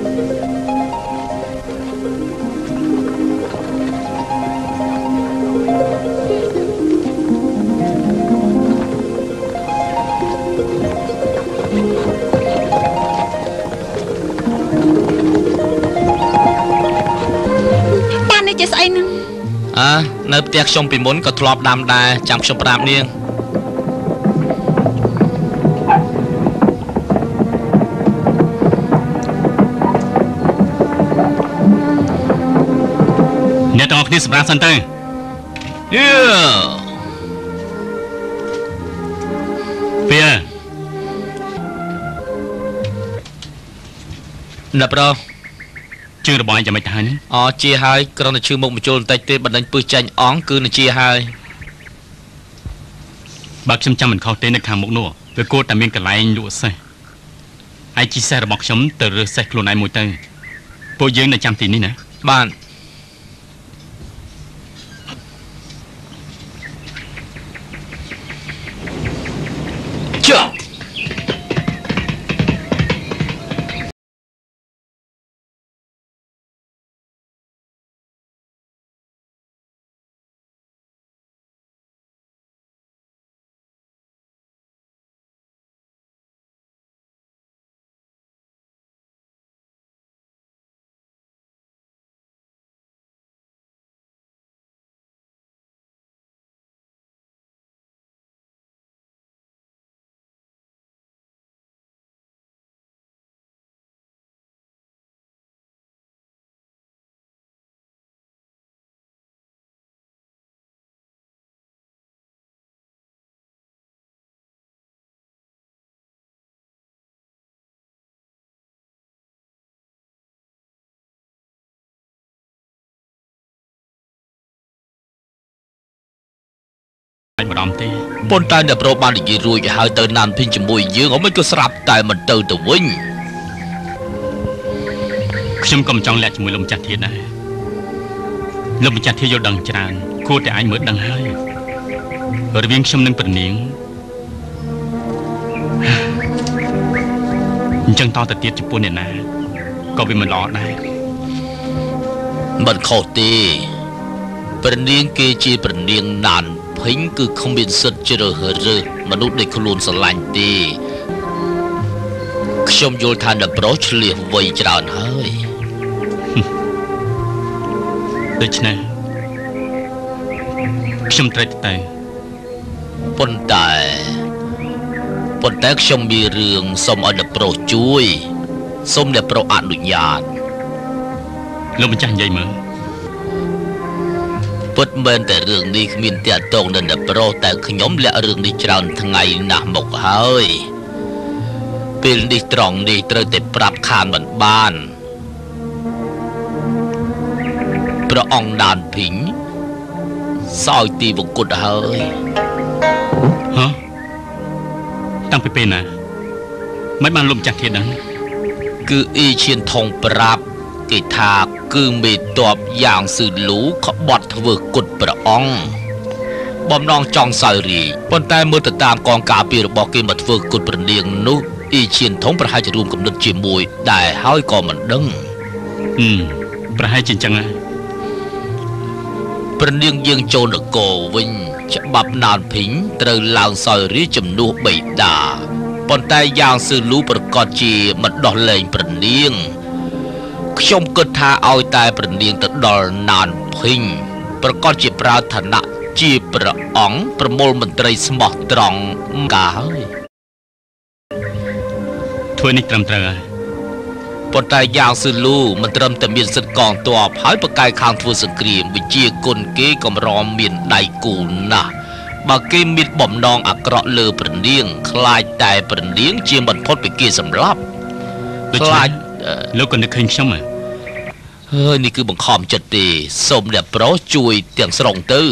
จะใส่นึงในเตียกชมปีมุนก็ทลอบดำได้จำชมปราบเนียงเนี่ยต้องออกที่สปราซันเตอร์เฟียนับรอชื่อระบายจะไม่ทันอ๋อเจียหายกรณีชื่อมุกมาโจลแต่เตะบันดันปืนจันอ๋องคือในเจียหายบักชมจำมันเข้าเต้นในทางมุกนัวเพื่อโกแต่เมียนกับไลน์ดูสิไอจีแซระบอกชมเตอร์เซคโลนไอมวยเตอร์โปรยืนในจำตีนี้นะบ้านเจ้าบดอมเต้ปนตายเดือบโรบานอีกรวยหายเตอร์นานพิงจมวยยืงเอาไม่ก็สลับแต่มันเตอร์ตัววิ่งขยมกำจังแหลกจมวยลมจัดเทียนได้ลมจัดเทียนยดังจานโคแต่ไอเหมือนดังให้ระเบียงขยมนึงเป็นเนียงจังต่อแต่เตียดจะปูนเนี่ยนะก็เป็นมันหลอดได้มันเข้าตีเป็นเนียงเกจีเป็นเนียงนานพิงคือคงเป็นสัจจะเรือมนุษย์ในขลุ่นสลายตีขยมโยธานับรถเลี้ยงไว้จานให้ដូច្នេះខ្ញុំត្រូវតែប៉ុន្តែខ្ញុំមានរឿងសូមឲ្យអ្នកប្រុសជួយសូមអ្នកប្រុសអនុញ្ញាតលោកម្ចាស់និយាយមើលពិតមែនតែរឿងនេះគ្មានតាក់ទងនឹងអ្នកប្រុសតែខ្ញុំលាក់រឿងនេះច្រើនថ្ងៃណាស់មកហើយពេលនេះត្រង់នេះត្រូវតែប្រាប់ខានមិនបានព្រះអង្គដានភិញសោយទីវង្គតហើយហ៎តាំងពីពេលណាមិនបានលំចាស់ធានហ្នឹងគឺអ៊ីឈៀនថងប្រាប់គេថាគឺមេតបយ៉ាងស៊ឺលូក្បត់ធ្វើគុតព្រះអង្គបំណងចង់សោយរាជប៉ុន្តែមើលទៅតាមកងការពីរបស់គេមកធ្វើគុតព្រះនាងនោះអ៊ីឈៀនថងប្រហែលជារួមគំនិតជាមួយដែរហើយក៏មិនដឹងប្រហែលជាអញ្ចឹងណាព្រះនាងយើងចូលនគរវិញច្បាប់ណានភិញត្រូវឡើងសោយរាជជំនួសបិតាប៉ុន្តែយ៉ាងស៊ឺលូប្រកាសជាមិនដោះលែងព្រះនាងខ្ញុំគិតថាឲ្យតែព្រះនាងទៅដល់ណានភិញប្រកាសជាប្រើឋានៈជាព្រះអង្គប្រមូលមន្ត្រីស្មោះត្រង់កាហើយធ្វើនេះត្រឹមត្រូវហើយប៉ុន្តែយ៉ាងស៊ឺលូមិនត្រឹមតែមានសិទ្ធិកងទ័ពហើយប្រកែកខាងធ្វើសង្គ្រាមវិជាគុណគេកំរមានដៃគូណាស់បើគេមានបំណងអាក្រក់លើព្រះនាងខ្លាចតែព្រះនាងជាមិនផុតពីគេសម្លាប់ខ្លាចលោកក៏នឹកឃើញខ្ញុំហ៎ហើយនេះគឺបង្ខំចិត្តទេសូមអ្នកប្រុសជួយទាំងស្រុងទៅ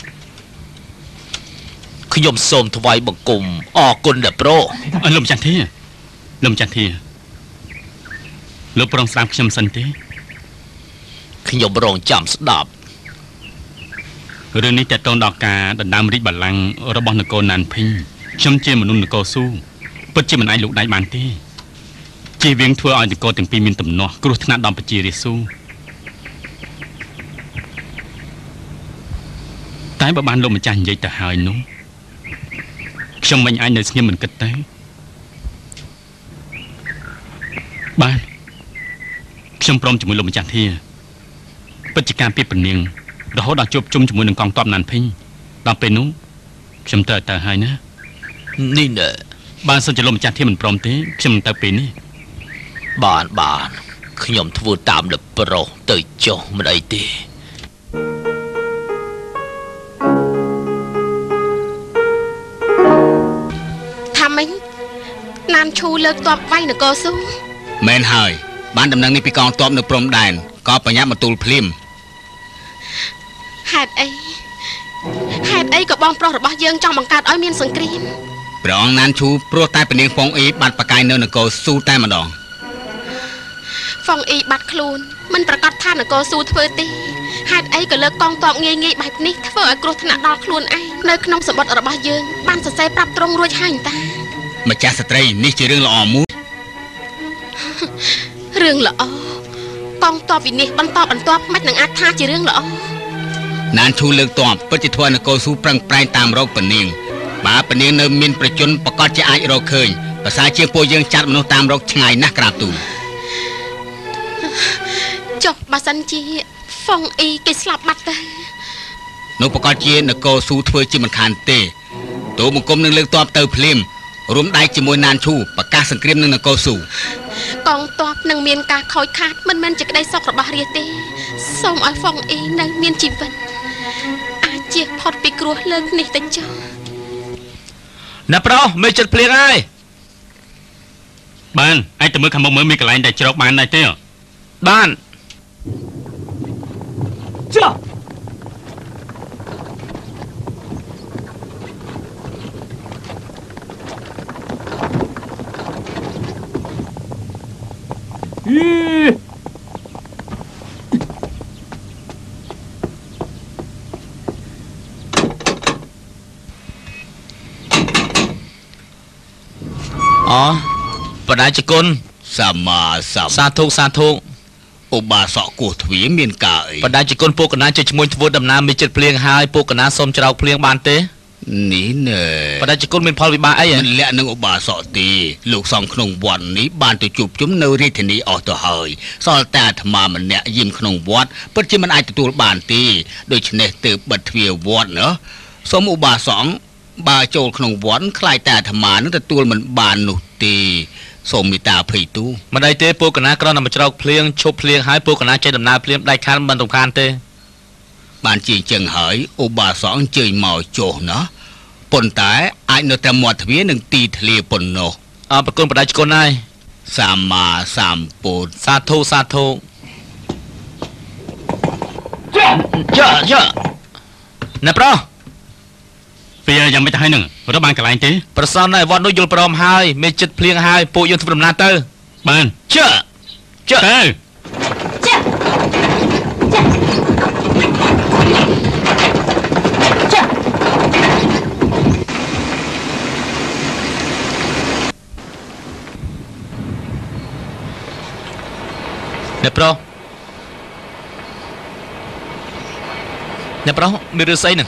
ខ្ញុំសូមថ្វាយបង្គំអរគុណអ្នកប្រុសលំចន្ទធាលំចន្ទធាលោកប្រងស្ដាប់ខ្ញុំសិនទេខ្ញុំរងចាំស្ដាប់រឿងនេះតើតងដល់ការដណ្ដើមរាជបល្ល័ង្ករបស់នគរណានភិញខ្ញុំជាមនុស្សនគរស៊ូពិតជាមិនអាចលុកដៃបានទេជាវៀងធ្វើឲ្យនគរទាំងពីរមានទំនាស់គ្រោះថ្នាក់ដល់ប្រជារាស្ត្រតែបើបានលោកម្ចាស់និយាយទៅហើយនោះខ្ញុំមិនអាចនៅស្ងៀមមិនគិតទេបានខ្ញុំព្រមជាមួយលោកម្ចាស់ធាពិតជាការពីពនាងរហូតដល់ជួបជុំជាមួយនឹងកងទ័ពណានភីងដល់ពេលនោះខ្ញុំទៅហើយណានេះណែបានសិនជាលោកម្ចាស់ធាមិនព្រមទេខ្ញុំទៅពេលនេះបានខ្ញុំធ្វើតាមលប្រុសទៅចុះមិនអីទេថាម៉េចណានឈូលើកទ័ពវាយនគរស៊ូមែនហើយបានដំណឹងនេះពីកងទ័ពនៅព្រំដែនក៏បញ្ញាប់មកទូលភ្លាមហេតុអីក៏បងប្រុសរបស់យើងចង់បង្កើតឲ្យមានសង្គ្រាមព្រះអង្គណានឈូព្រោះតែពនាងហ្វុងអ៊ីបាត់ប្រកាយនៅនគរស៊ូតែម្ដងហ្វុងអ៊ីបាត់ខ្លួនមិនប្រកាសថានគរស៊ូធ្វើទេហេតុអីក៏លើកកងទ័ពងាយបែបនេះធ្វើឲ្យគ្រោះថ្នាក់ដល់ខ្លួនឯងនៅក្នុងសម្បត្តិរបស់យើងបានសរសេរប្រាប់ត្រង់រួចហើយម្ចាស់ស្ត្រីនេះជារឿងល្អមួយរឿងល្អកងទ័ពវិនិច្ឆ័យបន្តមិននឹងអាចថាជារឿងល្អណានឈូលើកទ័ពពិតជាធ្វើនគរស៊ូប្រឹងប្រែងតាមរកពនាងបើពនាងនៅមានប្រជជនប្រកាសជាអាចរកឃើញភាសាជាពួកយើងចាត់មនុស្សតាមរកឆ្ងាយណាស់ក្រាបទូលចុះបើសិនជាហ្វុងអ៊ីគេស្លាប់បាត់ទៅនោះប្រកាសជានគរស៊ូធ្វើជាមិនខានទេតួបង្គំនឹងលើកទ័ពទៅភ្លាមរួមដៃជាមួយណានឈូប្រកាសសង្គ្រាមនឹងនគរស៊ូកងទ័ពនឹងមានការខូចខាតមិនមែនជាក្តីសុខរបស់រាជទេសូមឲ្យហ្វុងអ៊ីនៅមានជីវិតអាចជៀសផុតពីគ្រោះលើកនេះទៅចុះណាប្រុសមេចិត្តភ្លៀងហើយបានឯងទៅមើលខាងមុខមើលមានកន្លែងដែលជ្រកបានដែរទេបានចុះបដាជគុណសម្មាសម្សាធុឧបាសកគោះទ្វារមានការអីបដាជគុណពួកកណាជាឈ្មោះធ្វើដំណើរមានចិត្តភ្លៀងហើយពួកកណាសូមច្រោកភ្លៀងបានទេនេះណែបដាជគុណមានផលវិបាកអីមិនលាក់នឹងឧបាសកទេលោកសង្ឃក្នុងវត្តនេះបានទៅជួបជុំនៅរាជធានីអស់ទៅហើយសល់តែអាត្មាម្នាក់យាមក្នុងវត្តពិតជាមិនអាចទទួលបានទេដូច្នេះទើបបិទទ្វារវត្តណាសូមឧបាសកបើចូលក្នុងវត្តខ្លាយតែអាត្មានឹងទទួលមិនបាននោះទេសូមមេត្តាអភ័យទូមិនអីទេពួកកណាគ្រាន់តែមកច្រោកភ្លៀងឈប់ភ្លៀងហើយពួកកណាចេះដំណើរភ្លាមដាច់ខាតមិនរំខានទេបានជាអញ្ចឹងហើយឧបាសកអញ្ជើញមកចុះណាប៉ុន្តែអាចនៅតែមាត់ទ្វារនឹងទីធ្លាប៉ុណ្ណោះប្រគុណបដាជគុណហើយសម្មាសម្ពុទ្ធសាធុចាណាប្រុសពេលយ៉ាងមិនទៅហើយនឹងរកបានកន្លែងទេប្រសិនតែវត្តនោះយល់ព្រមហើយមានចិត្តភ្លៀងហើយពួកយើងធ្វើដំណើរទៅបានចាទៅអ្នកប្រុសមានរឿងស្អីហ្នឹង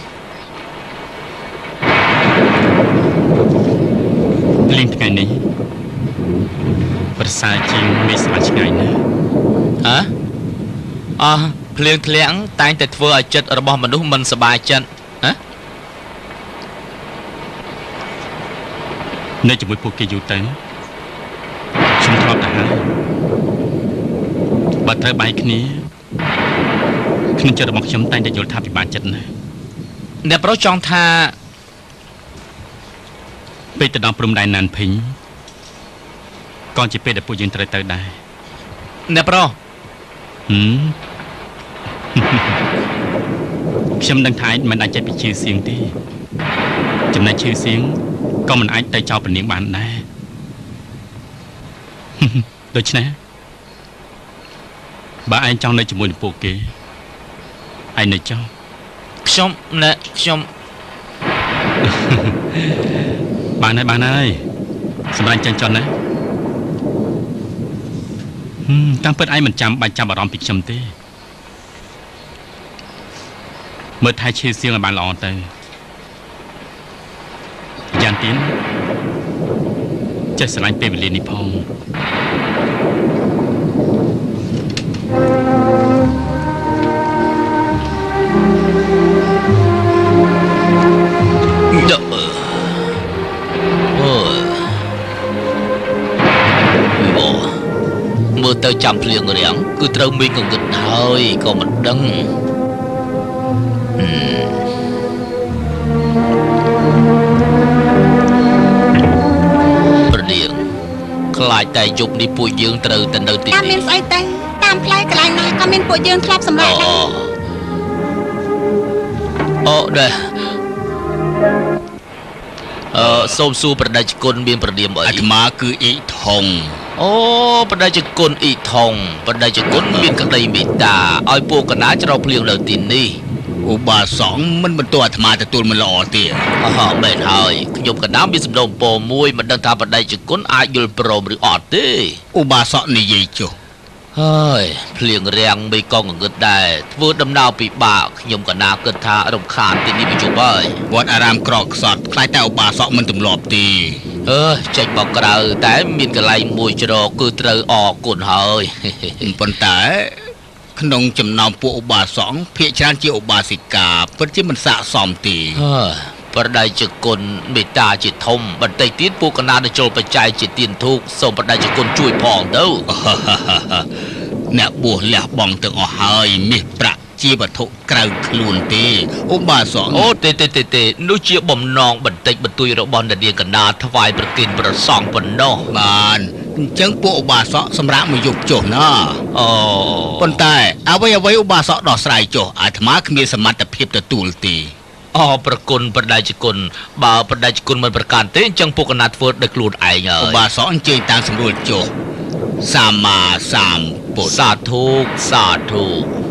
លេងថ្ងៃនេះប្រសើរជាងមេស្វាឆ្ងាយណាស់ភ្លៀងធ្លាក់តែងតែធ្វើឲ្យចិត្តរបស់មនុស្សមិនសប្បាយចិត្តនៅជាមួយពួកគេយូរទៅខ្ញុំធ្លាប់ទៅហើយបើត្រូវបែកគ្នាក្នុងចិត្តរបស់ខ្ញុំតែងតែយល់ថាពិបាកចិត្តណាស់អ្នកប្រុសចង់ថាពេលទៅដល់ព្រំដែនណានភីងក៏ជាពេលដែលពួកយើងត្រូវទៅដែរអ្នកប្រុសខ្ញុំដឹងថាមិនអាចចេះពីឈឺសៀងទេចំណែកឈឺសៀងក៏មិនអាចទៅចោលពនាងបានដែរដូច្នេះបើឯងចង់នៅជាមួយនឹងពួកគេឯងនៅចោលខ្ញុំបានហើយសម្រាប់ចាញ់ចន់ណាតាមពិតឯងមិនចាំបាច់ចាប់អារម្មណ៍ពីខ្ញុំទេមើលថែឈៀសៀងឲ្យបានល្អទៅយ៉ាងទៀតចេះស្រឡាញ់ពេលវេលានេះផងមើលទៅចាំភ្លៀងរាំងគឺត្រូវមីកង្កឹតហើយក៏មិនដឹងប្រដៀងខ្លាចតែយប់នេះពួកយើងត្រូវទៅនៅទីនេះមានស្អីទៅតាមផ្លូវកន្លែងណាក៏មានពួកយើងធ្លាប់សម្រាប់ដែរសូមសួរប្រដេជគុណមានប្រដៀមអីអាត្មាគឺអ៊ីថុងប្រដេជគុណអ៊ីថុងប្រដេជគុណមានក្តីមេត្តាឲ្យពួកកណាច្រកភ្លៀងនៅទីនេះឧបាសកមិនបន្ទោអាត្មាទទួលមិនល្អទេមែនហើយខ្ញុំកណាមានសំណូមពរមួយមិនដឹងថាប្រដេជគុណអាចយល់ព្រមឬអត់ទេឧបាសកនិយាយចុះហើយភ្លៀងរាំងមីក៏ងងឹតដែរធ្វើដំណើរពិបាកខ្ញុំកណាគិតថារំខានទីនេះវាជប់ហើយវត្តអារាមក្រកខ្សត់ខ្លាចតែឧបាសកមិនទម្លាប់ទេចេញមកក្រៅតែមានកន្លែងមួយច្រកគឺត្រូវអរគុណហើយប៉ុន្តែក្នុងចំណោមពួកឧបាសកភាគច្រើនជាឧបាសិកាពិតជាមិនស័ក្តិសមទេប្រដេជគុណមេត្តាជាធំបន្តិចទៀតពួកកណាទៅចូលបច្ច័យជាទានធូបសូមប្រដេជគុណជួយផងទៅអ្នកបួសលះបង់ទាំងអស់ហើយមាសប្រាក់ជាវត្ថុក្រៅខ្លួនទេឧបាសកទេនោះជាបំណងបន្តិចបន្តួចរបស់នាងកណាថ្វាយប្រគេនព្រះសង្ឃប៉ុណ្ណោះបានអញ្ចឹងពួកឧបាសកសម្រាប់មកយប់ចុះណាប៉ុន្តែអ្វីឧបាសកដោះស្រាយចុះអាត្មាគ្មានសមត្ថភាពទទួលទេប្រគុណប្រដេជគុណបើប្រដេជគុណមិនប្រកាន់ទេអញ្ចឹងពួកកណាធ្វើដោយខ្លួនឯងហើយឧបាសកអញ្ជើញតាមសម្រួលចុះសម្មាសម្ពុទ្ធសាធុសាធុ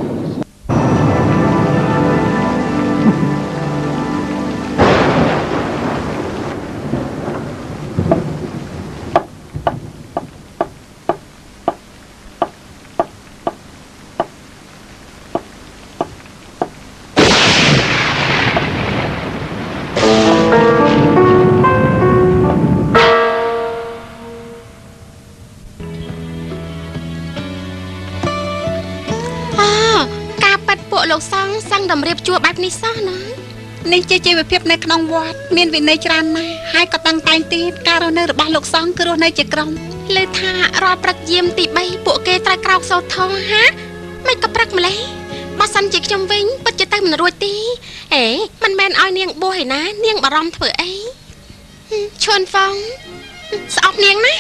តម្រៀបជួបបែបនេះសោះណានេះជាជីវភាពនៅក្នុងវត្តមានវិន័យច្រើនណាស់ហើយក៏តាំងតែងទៀតការរស់នៅរបស់លោកសង្ឃគឺរស់នៅជាក្រុមលើថារាល់ព្រឹកយាមទី3ពួកគេត្រូវក្រោកសូត្រធម៌ហាមិនក៏ព្រឹកម្លេះបើសិនជាខ្ញុំវិញពិតជាទៅមិនរួចទេមិនមែនឲ្យនាងបួសឯណានាងបារម្ភធ្វើអីឈួនហ្វងស្អប់នាងណា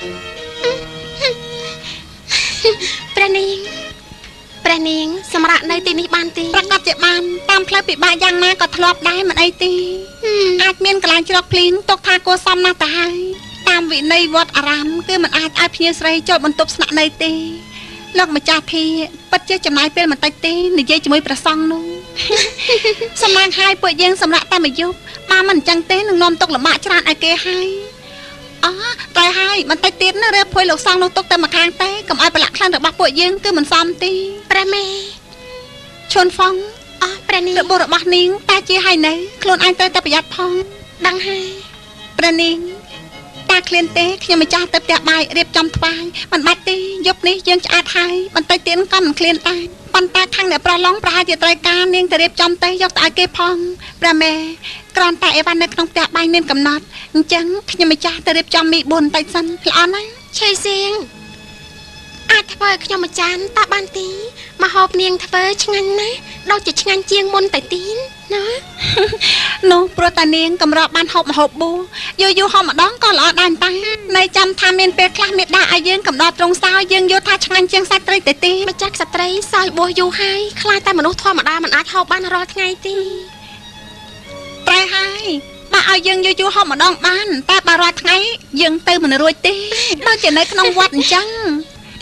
ព្រះនាងសម្រាប់នៅទីនេះបានទេប្រកាសជាបានតាមផ្លូវពិបាកយ៉ាងណាក៏ធ្លាប់ដែរមិនអីទេអាចមានកន្លែងជ្រកភ្លៀងទុកថាគួរសមណាស់ទៅហើយតាមវិន័យវត្តអារាមគឺមិនអាចឲ្យភ្ញៀវស្រីចូលបន្ទប់ស្នាក់នៅទេលោកម្ចាស់ធីពិតជាចំណាយពេលបន្តិចទេនិយាយជាមួយព្រះសង្ឃនោះសម្លាញ់ហើយពួកយើងសម្រាប់តែមួយយប់មកមិនអញ្ចឹងទេនឹងនាំទុកលំបាកច្រើនឲ្យគេហើយតែហើយបន្តិចទៀតណារើភួយលោកសង្ឃនោះទុកតែម្ខាងទេកុំឲ្យប្រឡាក់ខ្លាំងរបស់ពួកយើងគឺមិនសមទេព្រះមេឈុនហ្វងព្រះនាងរបួសរបស់នាងតែជាហើយនៅខ្លួនឯងត្រូវតែប្រយ័ត្នផងដឹងហើយព្រះនាងតាឃ្លានទេខ្ញុំម្ចាស់ទៅផ្ទះបាយរៀបចំថ្វាយមិនបាច់ទេយប់នេះយើងឆ្អែតហើយបន្តិចទៀតក៏មិនឃ្លានដែរប៉ុន្តែខាងអ្នកប្រឡងប្រហែលជាត្រូវការនាងទៅរៀបចំទេយកទៅឲ្យគេផងព្រះមេគ្រាន់តែអីវ៉ាន់នៅក្នុងផ្ទះបាយមានកំណត់អញ្ចឹងខ្ញុំម្ចាស់ទៅរៀបចំមី4បន្តិចសិនល្អណាស់ឆេសៀងអាចធ្វើឲ្យខ្ញុំម្ចាស់តាបានទីមកហូបនាងធ្វើឆ្ងាញ់ណាស់ដូចជាឆ្ងាញ់ជាងមុនតែទីណានោះព្រោះតានាងកម្របបានហូបម្ហូបបួយូរហូបម្ដងក៏ល្អដែរតានៅចាំថាមានពេលខ្លះមេដាឲ្យយើងកំដរត្រង់សោយើងយល់ថាឆ្ងាញ់ជាងសាច់ត្រីទៅទីម្ចាស់ស្ត្រីសោយបួយូរហើយខ្លាចតែមនុស្សធម្មតាមិនអាចហូបបានរាល់ថ្ងៃទេប្រែហើយបើឲ្យយើងយូរហូបម្ដងបានតែបើរាល់ថ្ងៃយើងទៅមិនរួចទេដូចជានៅក្នុងវត្តអញ្ចឹង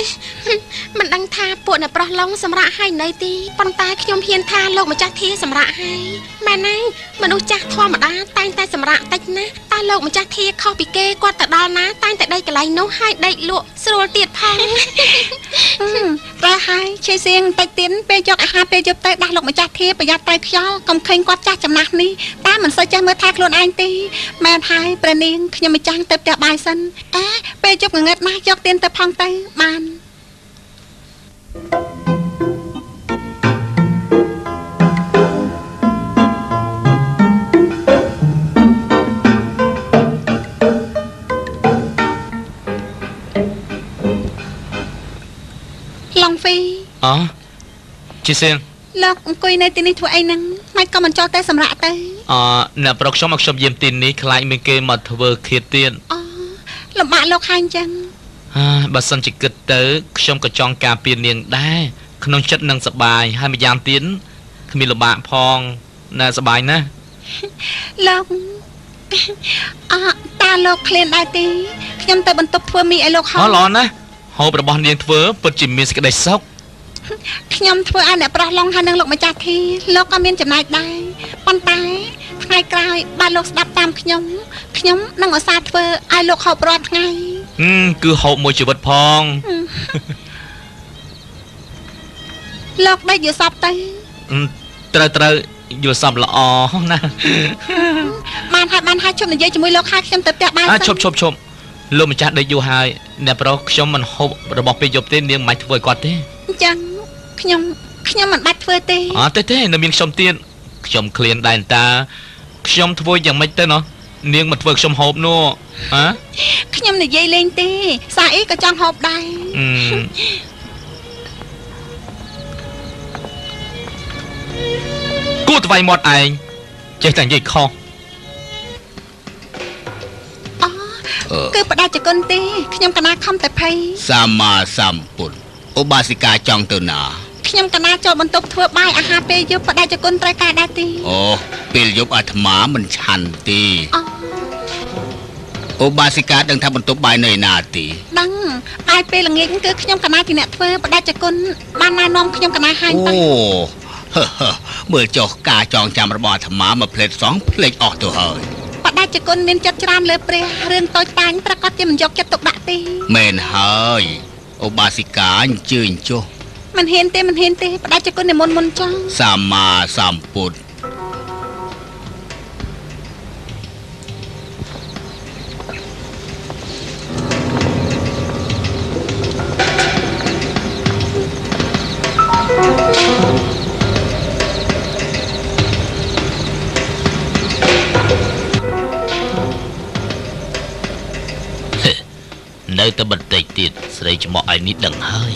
មិនដឹងថាពួកអ្នកប្រុសឡុងសម្រាប់ឲ្យនៅទីប៉ុន្តែខ្ញុំហ៊ានថាលោកម្ចាស់ធាសម្រាប់ឲ្យម៉ែណាមនុស្សចាស់ធម្មតាតែងតែសម្រាប់តិចណាស់តែលោកម្ចាស់ធាខុសពីគេគាត់ទៅដល់ណាតែងតែដេកកន្លែងនោះហើយដេកលក់ស្រួលទៀតផងប្រហែលឆេសៀងតិចទៀតពេលយកអាហារពេលយប់ទៅដាស់លោកម្ចាស់ធាប្រយ័ត្នត្រូវខ្យល់កុំឃើញគាត់ចាស់ចំណាស់នេះតែមិនសូវចេះមើលថែខ្លួនឯងទេមែនហើយព្រះនាងខ្ញុំម្ចាស់ទៅផ្ទះបាយសិនពេលយប់ងងឹតណាស់យកទៀនទៅផងទៅបានឡុងហ្វីជីសៀងលោកអង្គុយនៅទីនេះធ្វើអីហ្នឹងមិនក៏មិនចោលទៅសម្រាប់ទៅអ្នកប្រុសខ្ញុំមកខ្ញុំយាមទីនេះខ្លាចមានគេមកធ្វើឃាតទៀតលំបាកលោកហើយអញ្ចឹងបើសិនជាគិតទៅខ្ញុំក៏ចង់ការពារនាងដែរក្នុងចិត្តនឹងសប្បាយហើយម្យ៉ាងទៀតគ្មានលំបាកផងណាសប្បាយណាស់លោកតាលោកឃ្លានដែរទេខ្ញុំទៅបន្ទប់ធ្វើមីឲ្យលោកហូបល្អណាស់ហូបរបស់នាងធ្វើពិតជាមានសេចក្តីសុខខ្ញុំធ្វើឲ្យអ្នកប្រុសឡុងហើយនឹងលោកម្ចាស់ធីលោកក៏មានចំណែកដែរប៉ុន្តែថ្ងៃក្រោយបើលោកស្ដាប់តាមខ្ញុំនឹងឧស្សាហ៍ធ្វើឲ្យលោកហូបរាល់ថ្ងៃគឺហូបមួយជីវិតផងលោកដេកយល់សពទៅត្រូវយល់សពល្អណាបានហើយជុំនិយាយជាមួយលោកហើយខ្ញុំទៅផ្ទះបាយឈប់លោកម្ចាស់ដេកយូរហើយអ្នកប្រុសខ្ញុំមិនហូបរបស់ពេលយប់ទេនាងមិនធ្វើឲ្យគាត់ទេអញ្ចឹងខ្ញុំមិនបាច់ធ្វើទេទេនៅមានខ្ញុំទៀតខ្ញុំឃ្លានដែរតាខ្ញុំធ្វើយ៉ាងម៉េចទៅណោះនាងមកធ្វើខ្ញុំហូបនោះខ្ញុំនិយាយលេងទេសាអ៊ីក៏ចង់ហូបដែរគួរថ្វាយមាត់ឯងចេះតែនិយាយខុសគឺបដាជគុណទេខ្ញុំកណាខំតែភ័យសម្មាសម្ពុទ្ធឧបាសិកាចង់ទៅណាខ្ញុំកណាចូលបន្ទប់ធ្វើបាយអាហារពេលយប់បដាជគុណត្រូវការដែរទេពេលយប់អាត្មាមិនឆាន់ទេឧបាសិកាដឹងថាបន្ទប់បាយនៅឯណាទេដឹងហើយពេលល្ងាចគឺខ្ញុំកណាជាអ្នកធ្វើបដាជគុណបានណែនាំខ្ញុំកណាហើយទៅមើលចុះការចងចាំរបស់អាត្មាមកផ្លេចសងផ្លេចអស់ទៅហើយបដាជគុណមានចិត្តច្រើនលើព្រះរឿងតូចតាចប្រកាសជាមិនយកចិត្តទុកដាក់ទេមែនហើយឧបាសិកាអញ្ជើញចុះមិនហ៊ានទេបដាជគុណនិមន្តមុនចង់សម្មាសម្ពុទ្ធនៅតែបន្តិចទៀតស្រីច្មក់ឯនេះដឹងហើយ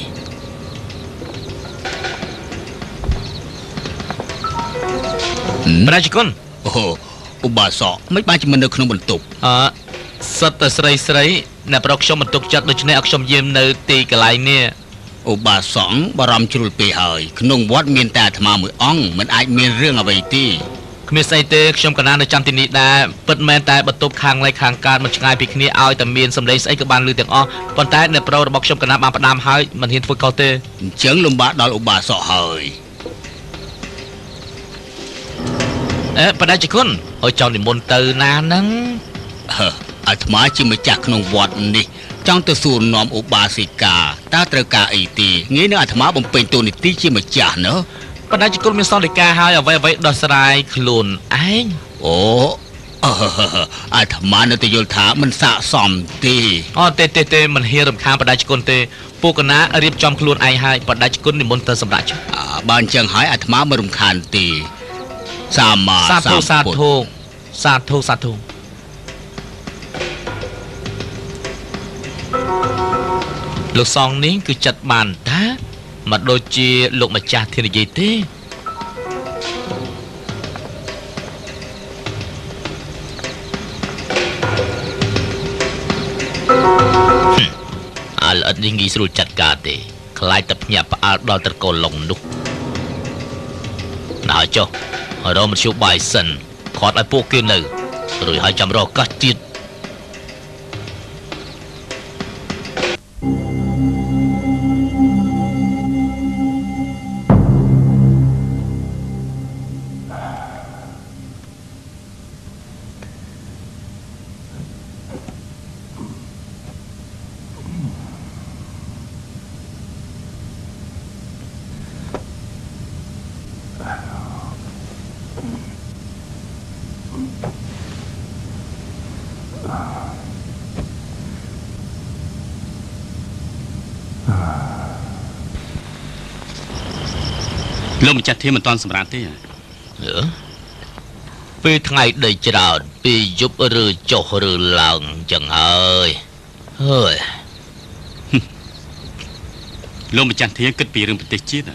ប្រជាជនឧបាសកមិនបានជាមិននៅក្នុងបន្ទប់សិតតែស្រីអ្នកប្រុសខ្ញុំបន្ទុកចិត្តដូច្នេះឲ្យខ្ញុំយាមនៅទីកន្លែងនេះឧបាសកបារម្ភជ្រុលពេកហើយក្នុងវត្តមានតែអាត្មាមួយអង្គមិនអាចមានរឿងអ្វីទេគ្មានស្អីទេខ្ញុំកណានៅចាំទីនេះដែរពិតមែនតែបន្ទប់ខាងលិចខាងកើតមិនឆ្ងាយពីគ្នាឲ្យតែមានសម្លេងស្អីក៏បានឮទាំងអស់ប៉ុន្តែអ្នកប្រុសរបស់ខ្ញុំកណាបានផ្ដាំហើយមិនហ៊ានធ្វើកុសទេអញ្ចឹងលំបាកដល់ឧបាសកហើយបដាជគុណឲ្យចង់និមន្តទៅណាហ្នឹងអាត្មាជាម្ចាស់ក្នុងវត្តនេះចង់ទៅសួរនាំឧបាសិកាតើត្រូវការអីទេងាយនឹងអាត្មាបំពេញតួនាទីជាម្ចាស់ណ៎បដាជគុណមានសន្តិការហើយអ្វីដោះស្រាយខ្លួនឯងអាត្មានៅតែយល់ថាមិនស័ក្តិសមទេទេមិនហ៊ានរំខានបដាជគុណទេពួកកណារៀបចំខ្លួនឯងហើយបដាជគុណនិមន្តទៅសម្រាប់ចុះបើអញ្ចឹងហើយអាត្មាមិនរំខានទេសម្មាសម្ពុទ្ធសាធុលោកសងនេះគឺចិត្តបានតាមកដូចជាលោកម្ចាស់ធាននិយាយទេល្អិតនេះងាយស្រួលចាត់ការទេខ្លាចតែភ្ញាក់ផ្អើលដល់ត្រកូលឡុងនោះណើចុះរមធ្យោបាយសិនគាត់ឲ្យពួកគេនៅរួចហើយចាំរកឱកាសទៀតលោកម្ចាស់ធាមិនតាន់សម្រាប់ទេពេលថ្ងៃដីច្រើនពេលយប់ឬចុះឬឡើងចឹងហើយលោកម្ចាស់ធាគិតពីរឿងប្រទេសជាតិ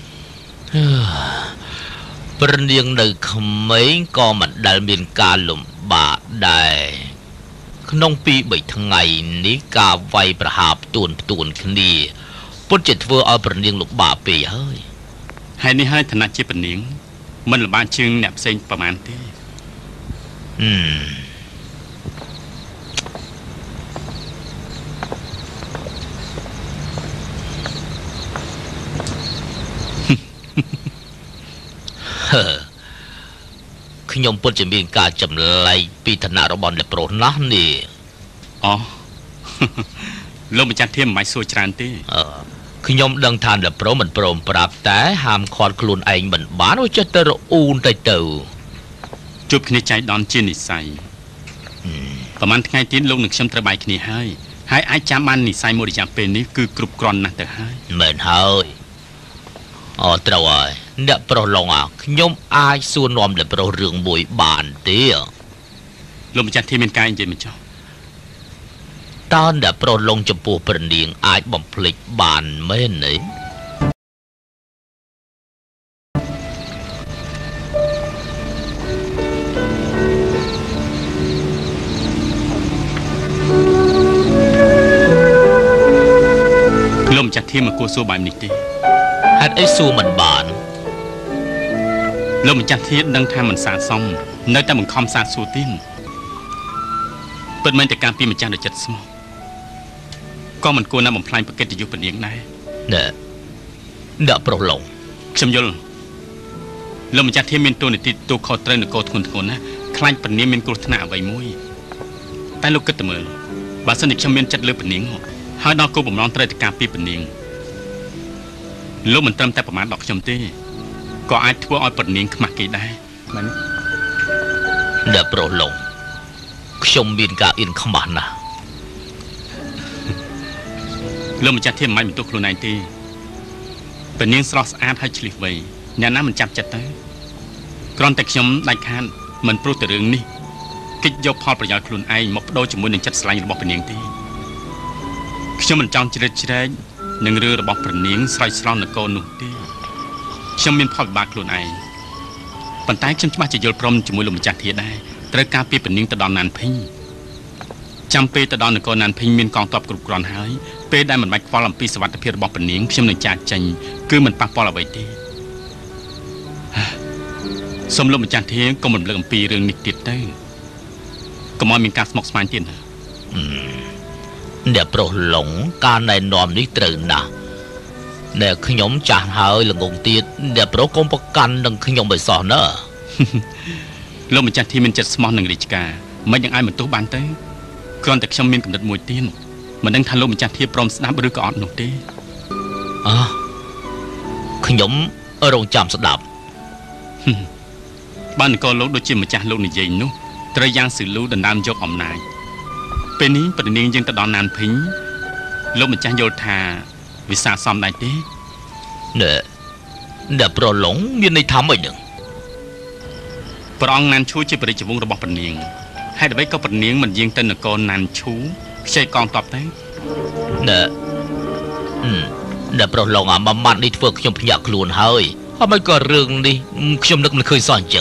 ព្រនាងនៅក្មេងក៏មិនដែលមានការលំបាកដែរក្នុង2-3ថ្ងៃនេះការវាយប្រហារផ្ទួនគ្នាពុតជាធ្វើឲ្យព្រនាងលំបាកពេកហើយហើយនេះហើយឋានៈជាព្រនាងមិនលំបាកជាងអ្នកផ្សេងប្រហែលទេខ្ញុំពុតជាមានការចម្លែកពីឋានៈរបស់អ្នកប្រុសណាស់នេះលោកម្ចាស់ធាមិនអាចសួរច្រើនទេខ្ញុំដឹងថាអ្នកប្រុសមិនព្រមប្រាប់តែហាមឃាត់ខ្លួនឯងមិនបានឲ្យចិត្តទៅរអ៊ូនទៅជួបគ្នាចៃដន្យជានិស័យប្រហែលថ្ងៃទៀតលោកនឹងខ្ញុំត្រូវបាយគ្នាហើយអាចចាំបាននិស័យមួយរយៈពេលនេះគឺគ្រប់គ្រាន់ណាស់ទៅហើយមែនហើយត្រូវហើយអ្នកប្រុសឡងខ្ញុំអាចសួរនាំអ្នកប្រុសរឿងមួយបានទេលោកម្ចាស់ធាមានការនិយាយមិនចោះតើអ្នកប្រុសឡងចំពោះព្រះនាងអាចបំភ្លេចបានមែនទេលោកម្ចាស់ធាមិនគួរសួរបែបនេះទេហេតុអីសួរមិនបានលោកម្ចាស់ធាដឹងថាមិនសាសមនៅតែបង្ខំសាសួរទៀតពិតមែនតែការពីម្ចាស់ដ៏ចិត្តស្មោះក៏មិនគួរណាបំផ្លាញប្រកិត្តិយសព្រះនាងដែរអ្នកប្រុសឡងខ្ញុំយល់លោកម្ចាស់ធាមានទូនីតិទូខុសត្រូវនគរធ្ងន់ធ្ងរណាស់ខ្លាចព្រះនាងមានគ្រោះថ្នាក់អ្វីមួយតែលោកគិតទៅមើលបើសិនជាខ្ញុំមានចិត្តលើព្រះនាងហើយដល់គោលបំណងត្រូវតែការពីព្រះនាងលោកមិនត្រឹមតែប្រមាថដល់ខ្ញុំទេក៏អាចធ្វើឲ្យព្រះនាងខ្មាស់គេដែរមែនអ្នកប្រុសឡងខ្ញុំមានការអៀនខ្មាស់ណាស់លោកម្ចាស់ធាមិនបន្ទោសខ្លួនឯងទេព្រះនាងស្រស់ស្អាតហើយឆ្លៀសវៃអ្នកណាមិនចាប់ចិត្តទៅគ្រាន់តែខ្ញុំដាច់ខាតមិនព្រោះតែរឿងនេះកិច្ចយកផលប្រយោជន៍ខ្លួនឯងមកបដូរជាមួយនឹងចិត្តស្រឡាញ់របស់ព្រះនាងទេខ្ញុំមិនចង់ជ្រៀតជ្រែកនឹងរឿងរបស់ព្រះនាងស្រោចស្រង់នគរនោះទេខ្ញុំមានផលវិបាកខ្លួនឯងប៉ុន្តែខ្ញុំច្បាស់ជាយល់ព្រមជាមួយលោកម្ចាស់ធាដែរត្រូវការពីព្រះនាងទៅដល់ណានភីងចាំពេលទៅដល់នគរណានភីងមានកងទ័ពគ្រប់គ្រាន់ហើយពេលដែលមិនបាច់ខ្វល់អំពីសុវត្ថិភាពរបស់ព្រះនាងខ្ញុំនឹងចាកចេញគឺមិនប៉ះពាល់អ្វីទេសូមលោកម្ចាស់ធាកុំរំលឹកអំពីរឿងនេះទៀតទៅកុំឲ្យមានការស្មុគស្មាញទៀតណាអ្នកប្រុសឡងការណែនាំនេះត្រូវណាស់អ្នកខ្ញុំចាស់ហើយល្ងងទៀតអ្នកប្រុសកុំប្រកាន់នឹងខ្ញុំឲ្យសោះណាលោកម្ចាស់ធាមានចិត្តស្មោះនឹងរាជការមិនយ៉ាងអាចបន្ទោសបានទៅគ្រាន់តែខ្ញុំមានកំណត់មួយទៀតមិនដឹងថាលោកម្ចាស់ធាព្រមស្ដាប់ឬក៏អត់នោះទេខ្ញុំរងចាំស្ដាប់បាននគរលោកដូចជាម្ចាស់លោកនិយាយនោះត្រូវយ៉ាងស៊ឺលូដណ្ដើមយកអំណាចពេលនេះព្រះនាងយើងទៅដល់ណានភីងលោកម្ចាស់យល់ថាវាសាសមដែរទេអ្នកប្រុសឡងមានន័យថាម៉េចនឹងព្រះអង្គណានឈូជាព្រះរាជវង្សរបស់ព្រះនាងហេតុអ្វីក៏ព្រះនាងមិនយាងទៅនគរណានឈូខ្ចីកងទ័ពទៅអ្នកប្រុសឡងមួយម៉ាត់នេះធ្វើខ្ញុំភ្ញាក់ខ្លួនហើយហើយមិនក៏រឿងនេះខ្ញុំនឹកមិនឃើញសោះអញ្ចឹង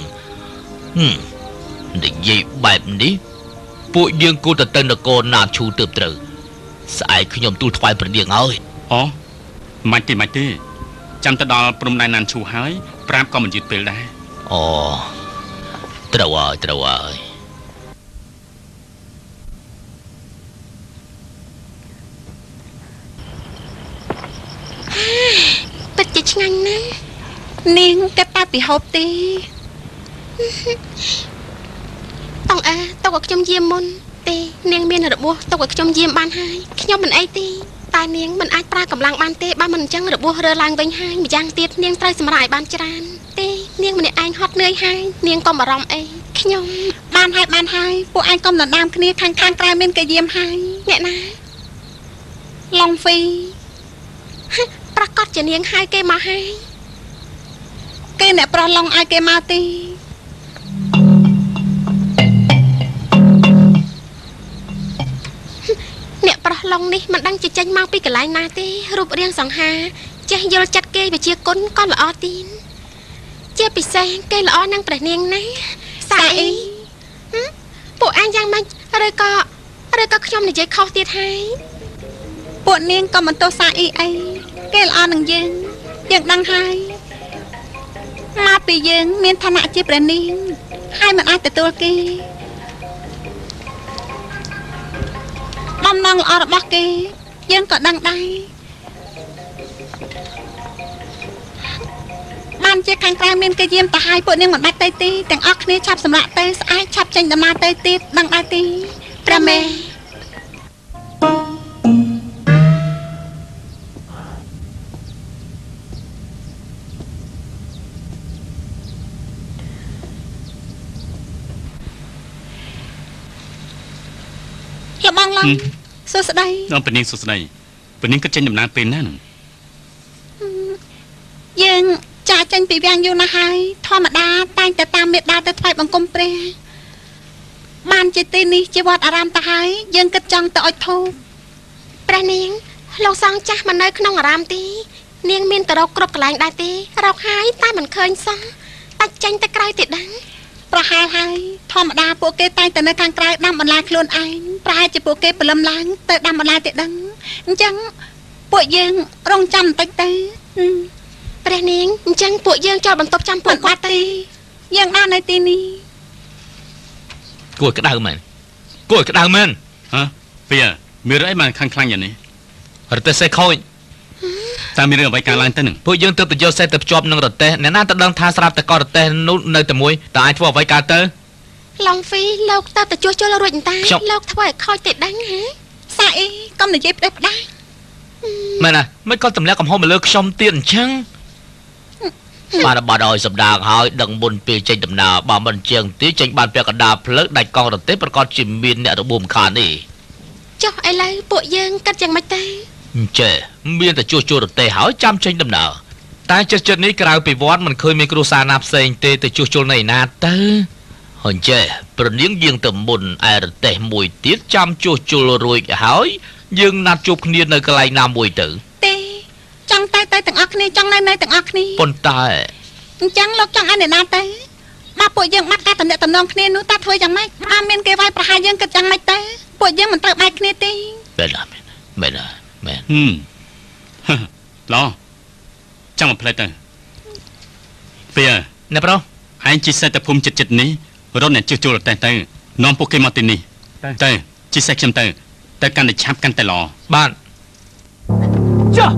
និយាយបែបនេះពួកយើងគួរទៅនគរណានឈូទើបត្រូវស្អែកខ្ញុំទូលថ្វាយព្រះនាងហើយមិនទេចាំទៅដល់ព្រំដែនណានឈូហើយប្រាប់ក៏មិនយឺតពេលដែរត្រូវហើយពិតជាឆ្ងាញ់ណាស់នាងតែប៉ាពីហូបទេតង់ទុកឲ្យខ្ញុំយាមមុនទេនាងមានរបួសទុកឲ្យខ្ញុំយាមបានហើយខ្ញុំមិនអីទេតែនាងមិនអាចប្រើកម្លាំងបានទេបើមិនអញ្ចឹងរបួសរើឡើងវិញហើយម្យ៉ាងទៀតនាងត្រូវសម្រាកឲ្យបានច្រើនទេនាងម្នាក់ឯងហត់នឿយហើយនាងកុំបារម្ភអីខ្ញុំបានហើយពួកឯងកុំដណ្ដើមគ្នាខាងក្រៅមានគេយាមហើយអ្នកណាឡុងហ្វីកត់ជានាងហើយគេមកហើយគេអ្នកប្រុសឡុងឲ្យគេមកទីអ្នកប្រុសឡុងនេះមិនដឹងជាចេញមកពីកន្លែងណាទេរូបរាងសង្ហាចេះយល់ចិត្តគេវិជាគុណក៏ល្អទីនជាពិសេសគេល្អនឹងព្រះនាងណាសាអ៊ីពួកអញយ៉ាងម៉េចឬក៏ខ្ញុំនិយាយខុសទៀតហើយពួកនាងក៏មិនទោសសាអ៊ីអីគេល្អនឹងយើងដឹងហើយមកពីយើងមានឋានៈជាព្រះនាងហើយមិនអាចទទួលគេបំណងល្អរបស់គេយើងក៏ដឹងដែរបានជាខាងក្រៅមានគេយាមទៅហើយពួកនាងមិនបាច់ទៅទីទាំងអស់គ្នាឆាប់សម្រាកទៅស្អែកឆាប់ចេញដំណើរទៅទៀតដឹងដែរទីព្រះមេលបងឡងសួស្ដីដល់ពនាងសួស្ដីពនាងគិតចេញដំណើរពេលណានឹងយើងចាចេញពីវាំងយូរណាស់ហើយធម្មតាតែងតែតាមមេដាទៅថ្វាយបង្គំព្រះបានជាទីនេះជាវត្តអារាមទៅហើយយើងគិតចង់ទៅអុជធូបព្រះនាងលោកសង្ឃចាស់មិននៅក្នុងអារាមទេនាងមានទៅរកគ្រប់កន្លែងដែរទេរកហើយតែមិនឃើញសោះតាច់ចេញទៅក្រៅទៀតដឹងប្រហែលហើយធម្មតាពួកគេតែងតែនៅខាងក្រៅដាំបន្លែខ្លួនឯងប្រហែលជាពួកគេព្រលឹមឡើងទៅដាំបន្លែទៀតដឹងអញ្ចឹងពួកយើងរងចាំបន្តិចទៅព្រះនាងអញ្ចឹងពួកយើងចូលបន្ទប់ចាំពួកគាត់ទេយើងបាននៅទីនេះគួរក្តៅមែនហ៎ពីមានរឿងអីបានខាងយ៉ាងនេះរទេះសេះខូចតើមានរឿងអ្វីកើតឡើងទៅនឹងពួកយើងទើបទៅយកសេះទៅភ្ជាប់នឹងរទេះអ្នកណាទៅដឹងថាស្រាប់តែក៏រទេះនោះនៅតែមួយតើអាចធ្វើអ្វីកើតទៅឡុងហ្វីលោកទៅជួសជុលរួចអន្តាលោកធ្វើឲ្យខូចទេដឹងហ៎សាអ៊ីកុំនិយាយផ្ដេសផ្ដាសមែនណាមិនក៏ទម្លាក់កំហុសមកលើខ្ញុំទៀតអញ្ចឹងបានបាត់ឲ្យសម្ដាងហើយដឹងមុនពេលចេញដំណើរបើមិនជាងទីចេញបានពាក់កណ្ដាលផ្លូវដាច់កង់រទេះប្រកាសជាមានអ្នករបួសមិនខានទេចុះឥឡូវពួកយើងគិតយ៉ាងម៉េចទៅចេះមានតែជួសជុលរទេះហើយចាំចេញដំណើរតែចិត្តនេះក្រៅពីវត្តមិនឃើញមានគ្រួសារណាផ្សេងទេទៅជួសជុលនៅឯណាទៅហើយចេះប្រនាងយើងទៅមុនឯរទេះមួយទៀតចាំជួសជុលរួចហើយយើងណាត់ជួបគ្នានៅកន្លែងណាមួយទៅទេចង់ទៅទាំងអស់គ្នាចង់នៅទាំងអស់គ្នាប៉ុន្តែអញ្ចឹងលោកចង់ឲ្យអ្នកណាទៅបើពួកយើងបាត់ការតំណែងតំណងគ្នានោះតើធ្វើយ៉ាងម៉េចបើមានគេវាយប្រហារយើងគិតយ៉ាងម៉េចទៅពួកយើងមិនត្រូវបែកគ្នាទេមែនឡោចាំមកផ្លែទៅពីអ្នកប្រុសឯងជិះសេះទៅភូមិចិត្តនេះរត់អ្នកជិះចូលតែទៅនាំពួកគេមកទីនេះទៅជិះសេះខ្ញុំទៅកាន់តែឆាប់កាន់តែល្អបាទចា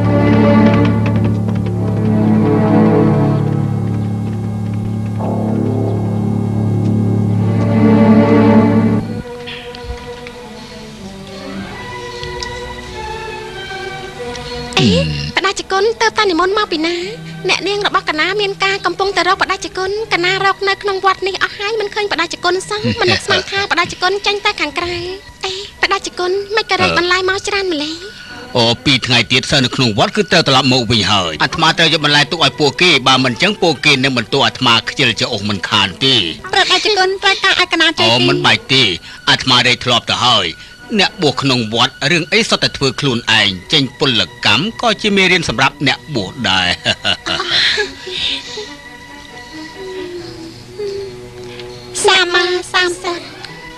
បដាជគុណទៅតានិមន្តមកពីណាអ្នកនាងរបស់កណាមានការកំពុងតែរកបដាជគុណកណារកនៅក្នុងវត្តនេះអស់ហើយមិនឃើញបដាជគុណសោះមិននឹកស្មានថាបដាជគុណចាញ់តែខាងក្រៅបដាជគុណមិនក៏រែកបន្លាយមកច្រើនម្ល៉េះអូ2ថ្ងៃទៀតសិននៅក្នុងវត្តគឺត្រូវត្រឡប់មកវិញហើយអាត្មាត្រូវយកបន្លែទុកឲ្យពួកគេបើមិនអញ្ចឹងពួកគេនឹងបន្ទោសអាត្មាខ្ជិលចុះមិនខានទេប្រដាជគុណត្រូវការឲ្យកណាជួយអូមិនបាច់ទេអាត្មារែកធ្លាប់ទៅហើយអ្នកបួសក្នុងវត្តរឿងអីសុទ្ធតែធ្វើខ្លួនឯងចេញពលកម្មក៏ជាមេរៀនសម្រាប់អ្នកបួសដែរសាមាសាមពុទ្ធ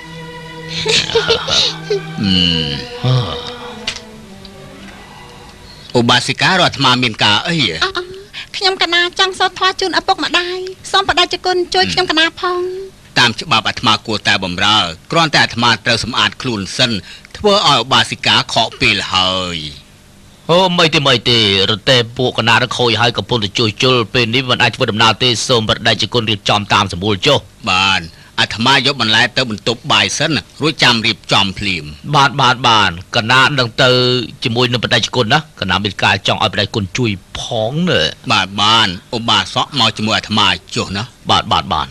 ឧបាសិការអាត្មាមានការអីខ្ញុំកណាចង់សូត្រធម៌ជូនឪពុកម្ដាយសូមបដិជគុណជួយខ្ញុំកណាផងតាមច្បាប់អាត្មាគួរតែបម្រើគ្រាន់តែអាត្មាត្រូវសម្អាតខ្លួនសិនធ្វើឲ្យឧបាសិកាខកពេលហើយអូមិនទេរទេះពួកកណារខូចហើយកំពុងតែជួសជុលពេលនេះមិនអាចធ្វើដំណើរទេសូមបដិជគុណរៀបចំតាមសម្បូរចុះបានអាត្មាយកបន្លែទៅបន្ទប់បាយសិនរួចចាំរៀបចំភ្លាមបានកណានឹងទៅជាមួយនឹងបដិជគុណណាកណាមានការចង់ឲ្យបដិជគុណជួយផងណាបានឧបាសកមកជាមួយអាត្មាចុះណាបាន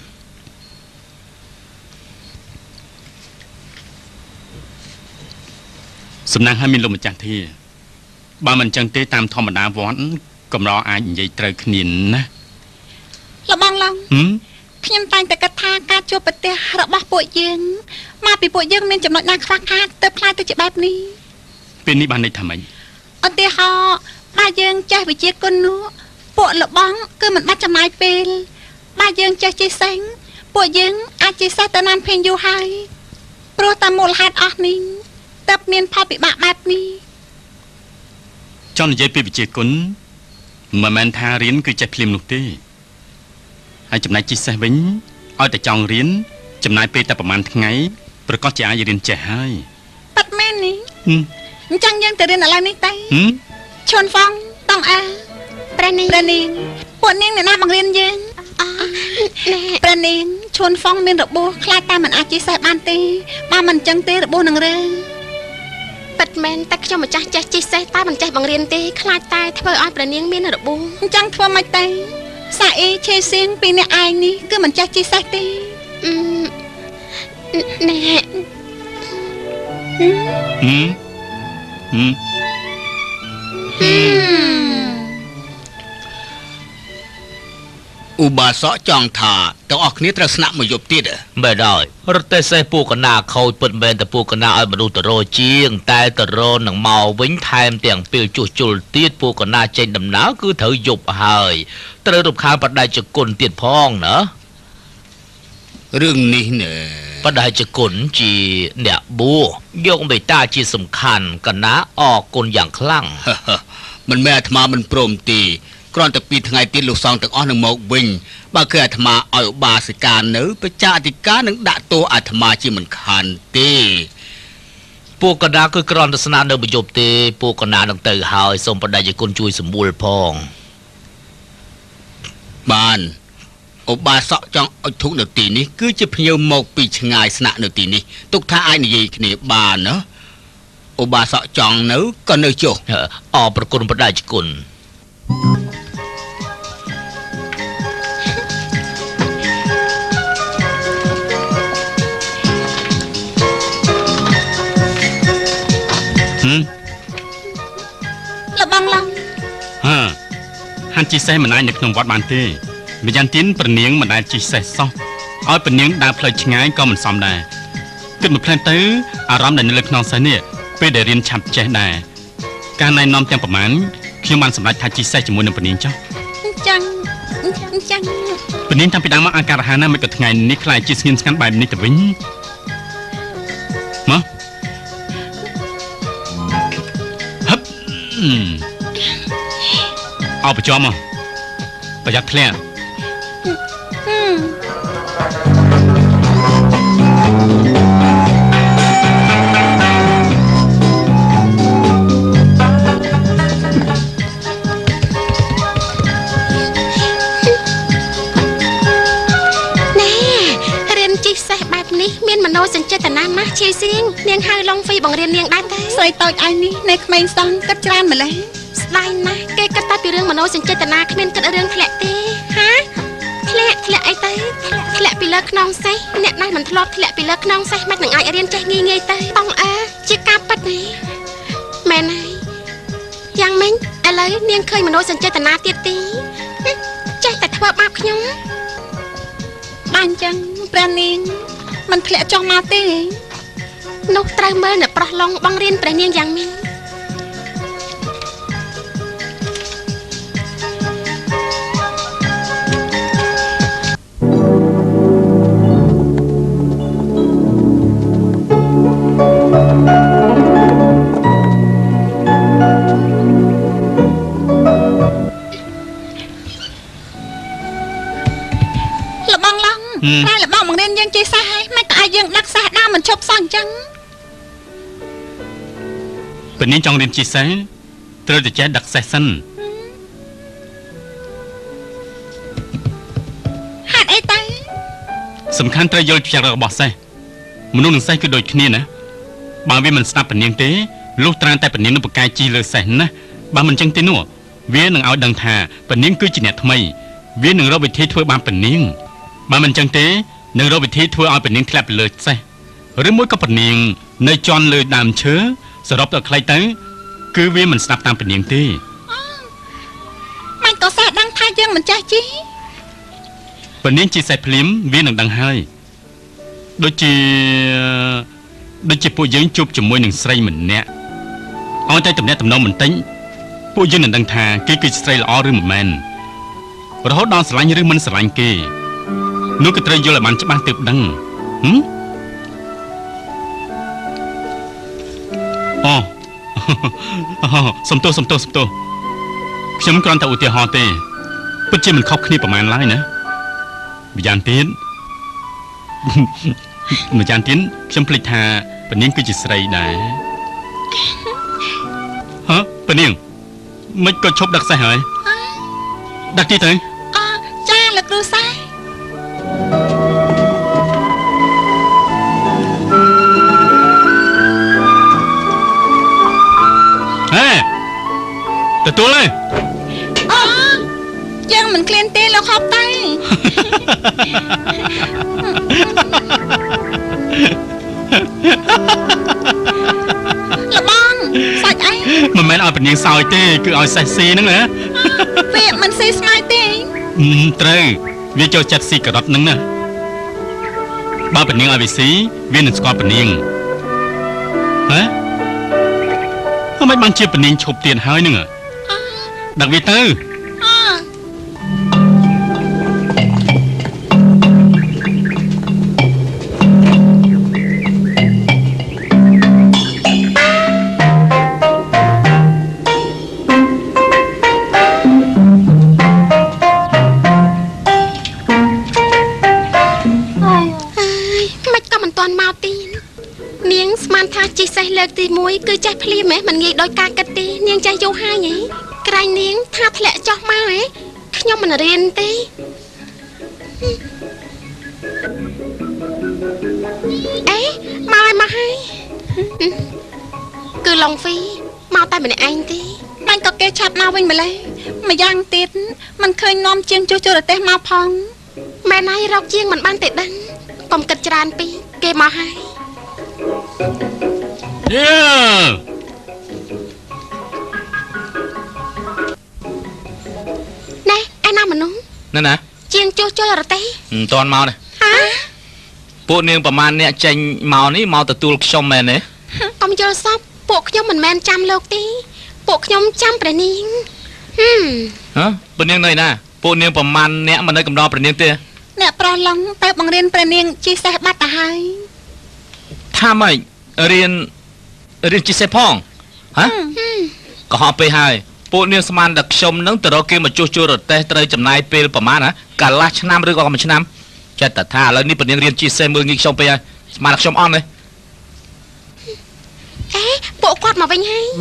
សំណាងឲ្យមានលោកម្ចាស់ធាបើមិនចឹងទេតាមធម្មតាវត្តកំរអាចនិយាយត្រូវគ្នាណាលបងឡងខ្ញុំតែងតែគិតថាការជួបប្រទះរបស់ពួកយើងមកពីពួកយើងមានចំណុចណាខ្វះខាតទើបខ្លាចទៅជាបែបនេះពេលនេះបានន័យថាម៉េចឧទាហរណ៍បើយើងចេះវិជាគុណនោះពួកលបងគឺមិនបាច់ចំណាយពេលបើយើងចេះជិះសេងពួកយើងអាចជិះសេះទៅណានភេងយូរហើយព្រោះតាមមូលហេតុអស់នេះទើបមានផលពិបាកបែបនេះចង់និយាយពីវិជាគុណមិនមែនថារៀនគឺចេះភ្លាមនោះទេហើយចំណែកជិះសេះវិញឲ្យតែចង់រៀនចំណាយពេលតែប្រហែលថ្ងៃប្រកាសជាអាចរៀនចេះហើយប៉ាត់មែននេះអញ្ចឹងយើងទៅរៀនឥឡូវនេះទៅឈុនហ្វងតង់អាព្រះនាងពួកនាងអ្នកណាបង្រៀនយើងព្រះនាងឈុនហ្វងមានរបួសខ្លាចតែមិនអាចជិះសេះបានទេបើមិនអញ្ចឹងទេរបួសនឹងរើប៉ាត់មែនតែខ្ញុំម្ចាស់ចេះជិះសេះតែមិនចេះបង្រៀនទេខ្លាចតែធ្វើឲ្យព្រះនាងមានរបួសអញ្ចឹងធ្វើមិនទេសាអ៊ីឆេសៀងពីអ្នកឯងនេះគឺមិនចេះជិះសេះទេណែឧបាសកចង់ថាទាំងអស់គ្នាត្រូវស្នាក់មួយយប់ទៀតមែនហើយរទេះសេះពូកណាខូចពិតមែនតែពូកណាឲ្យមនុស្សទៅរជាងតែទៅរនឹងមកវិញថែមទាំងពេលជួសជុលទៀតពូកណាចេញដំណើរគឺត្រូវយប់ហើយត្រូវរំខានបដិជគុណទៀតផងណារឿងនេះណែបដិជគុណជាអ្នកបួសយកមេត្តាជាសំខាន់កណាអរគុណយ៉ាងខ្លាំងមិនមែនអាត្មាមិនព្រមទេគ្រាន់តែ2ថ្ងៃទៀតលោកសង្ឃទាំងអស់នឹងមកវិញបើគឺអាត្មាឲ្យឧបាសិកានៅប្រជាអធិការនឹងដាក់ទោសអាត្មាជាមិនខានទេពួកកណាគឺគ្រាន់តែស្នាក់នៅមួយយប់ទេពួកកណានឹងទៅហើយសូមបដិជគុណជួយសម្រួលផងបានឧបាសកចង់អុជធូបនៅទីនេះគឺជាភ្ញៀវមកពីឆ្ងាយស្នាក់នៅទីនេះទុកថាអាចនិយាយគ្នាបានណាឧបាសកចង់នៅក៏នៅចុះអរប្រគុណបដិជគុណលបងឡងហាន់ជិះសេះមិនអាចនៅក្នុងវត្តបានទេម្យ៉ាងទៀតព្រះនាងមិនដែលជិះសេះសោះឲ្យព្រះនាងដើរផ្លូវឆ្ងាយក៏មិនសមដែរគិតមកផ្លែទៅអារម្មណ៍ដែលនៅលើខ្នងសេះនេះពេលដែលរៀនឆាប់ចេះដែរការណែនាំទាំងប្រមាណខ្ញុំបានសម្រេចថាជិះសេះជាមួយនឹងព្រះនាងចុះអញ្ចឹងព្រះនាងតាំងពីដើមមកអាការៈហាណាមិនក៏ថ្ងៃនេះខ្លាចជាស្ងៀមស្ងាត់បែបនេះទៅវិញមកហឹបអោប្រចាំមកប្រយ័ត្នធ្លាក់មានមនោសញ្ចេតនាណាស់ជាសៀងនាងហៅឡុងហ្វីបង្រៀននាងដែរទេស្រីតូចឯនេះនៅក្មេងសនគិតច្រើនម្ល៉េះស្ដាយណាស់គេគិតតែពីរឿងមនោសញ្ចេតនាគ្មានគិតរឿងធ្លាក់ទេហាធ្លាក់អីទៅធ្លាក់ពីលើខ្នងសេះអ្នកណាមិនធ្លាប់ធ្លាក់ពីលើខ្នងសេះមិននឹងអាចរៀនចេះងាយទៅតង់ជាការប៉ັດទេមែនហើយយ៉ាងម៉េចឥឡូវនាងឃើញមនោសញ្ចេតនាទៀតទីចេះតែធ្វើបាបខ្ញុំបានអញ្ចឹងព្រះនាងមិនធ្លាក់ចុះមកទេនោះត្រូវមើលអ្នកប្រុសឡុងបង្រៀនព្រះនាងយ៉ាងម៉េចតែលបងបង្រៀនយើងចេះសេះហើយមិនតែឲ្យយើងដឹកសេះដើមមិនឈប់សោះអញ្ចឹងពេលនេះចង់រៀនជិះសេះត្រូវតែចេះដឹកសេះសិនហេតុអីទៅសំខាន់ត្រូវយល់ចរិតរបស់សេះមនុស្សនឹងសេះគឺដូចគ្នាណាបើវាមិនស្ដាប់ពនាងទេលុះត្រាតែពនាងនឹងប្រកែកជិះលើសេះណាបើមិនអញ្ចឹងទេនោះវានឹងឲ្យដឹងថាពនាងគឺជាអ្នកថ្មីវានឹងរកវិធីធ្វើបានពនាងបើមិនចឹងទេនឹងរកវិធីធ្វើឲ្យពនាងធ្លាក់ពីលើសេះឬមួយក៏ពនាងនៅជន់លើដើមឈើសរុបទៅខ្លីទៅគឺវាមិនស្ដាប់តាមពនាងទេមិនក៏សាដឹងថាយើងមិនចេះជីពនាងជាសេះភ្លាមវានឹងដឹងហើយដូចជាពួកយើងជួបជាមួយនឹងស្រីម្នាក់អត់តែតំណែងតំណងបន្តិចពួកយើងនឹងដឹងថាគេគឺស្រីល្អឬមិនមែនរហូតដល់ស្រឡាញ់ឬមិនស្រឡាញ់គេនោះក៏ត្រូវយល់ឲ្យបានច្បាស់ទើបដឹងសំទោសខ្ញុំគ្រាន់តែឧទាហរណ៍ទេពិតជាមិនខុសគ្នាប្រហែលឡើយណាម្យ៉ាងទៀតខ្ញុំភ្លេចថាពនាងគឺជាស្រីដែរពនាងមិនក៏ឈប់ដឹកសេះហើយដឹកទីទៅចាលោកគ្រូសាទទួលទេយើងមិនឃ្លានទេលោកហប់តែលបងសាច់អីមិនមែនឲ្យពនាងសោយទេគឺឲ្យសេះស៊ីហ្នឹងណាវាមិនស៊ីស្មៅទេត្រូវវាចូលចិត្តស៊ីការ៉ុតហ្នឹងណាបើពនាងឲ្យវាស៊ីវានឹងស្គាល់ពនាងមិនបានជាពនាងឈប់ទៀតហើយហ្នឹងដឹកវាទៅលើកទី1គឺចេះភ្លាមមិនងាយដោយការគិតទេនាងចេះយូរហើយហ៎ក្រែងនាងថាធ្លាក់ចុះមកហ៎ខ្ញុំមិនរៀនទេអេមកហើយគឺឡុងហ្វីមកតែម្នាក់ឯងទេបាញ់ក៏គេឆាប់មកវិញម្លេះម្យ៉ាងទៀតមិនឃើញនាំជាងចុះចូលរទេះមកផងម៉ែណៃរកជាងមិនបានទេដឹងកុំគិតច្រើនពេកគេមកហើយណែឯណាមនុស្សណាជាងជួសជុលរទេះមិនតាន់មកទេពួកនាងប្រមាណអ្នកចេញមកនេះមកទទួលខ្ញុំមែនទេកុំយល់សពពួកខ្ញុំមិនមែនចាំលោកទេពួកខ្ញុំចាំព្រះនាងព្រះនាងនៅណាពួកនាងប្រមាណអ្នកមិននៅកំដរព្រះនាងទេអ្នកប្រុសឡុងទៅបង្រៀនព្រះនាងជិះសេះបាត់ទៅហើយថាម៉េចរៀនជិះសេះផងក៏ហោះពេលហើយពួកនាងស្មានតែខ្ញុំនឹងទៅរកគេមកជួសជុលរទេះត្រូវចំណាយពេលប្រហែលណាកាលឡាស់ឆ្នាំឬក៏មួយឆ្នាំចិត្តតែថាឥឡូវនេះព្រះនាងរៀនជិះសេះមើលងាយខ្ញុំពេកហើយស្មានតែខ្ញុំអន់ទេពួកគាត់មកវិញហើយ